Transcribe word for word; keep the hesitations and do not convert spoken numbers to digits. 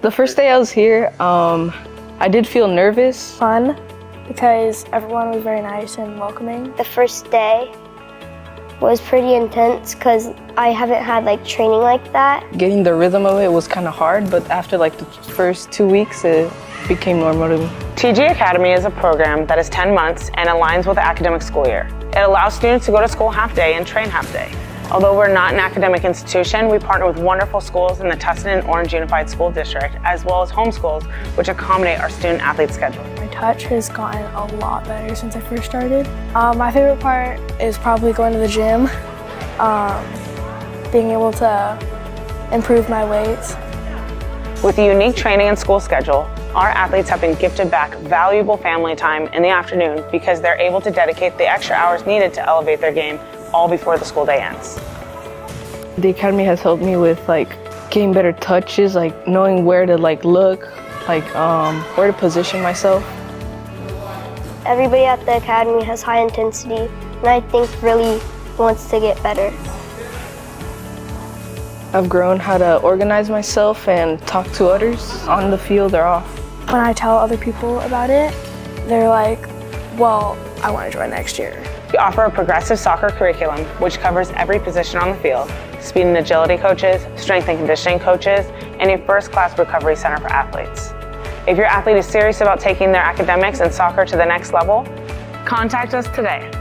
The first day I was here, um, I did feel nervous. Fun, because everyone was very nice and welcoming. The first day was pretty intense because I haven't had like training like that. Getting the rhythm of it was kind of hard, but after like the first two weeks, it became normal to me. T G Academy is a program that is ten months and aligns with the academic school year. It allows students to go to school half day and train half day. Although we're not an academic institution, we partner with wonderful schools in the Tustin and Orange Unified School District, as well as homeschools, which accommodate our student-athlete schedule. My touch has gotten a lot better since I first started. Um, my favorite part is probably going to the gym, um, being able to improve my weights. With a unique training and school schedule, our athletes have been gifted back valuable family time in the afternoon because they're able to dedicate the extra hours needed to elevate their game all before the school day ends. The academy has helped me with like getting better touches, like knowing where to like look, like um, where to position myself. Everybody at the academy has high intensity and I think really wants to get better. I've grown how to organize myself and talk to others on the field or off. When I tell other people about it, they're like, well, I want to join next year. We offer a progressive soccer curriculum which covers every position on the field, speed and agility coaches, strength and conditioning coaches, and a first-class recovery center for athletes. If your athlete is serious about taking their academics and soccer to the next level, contact us today.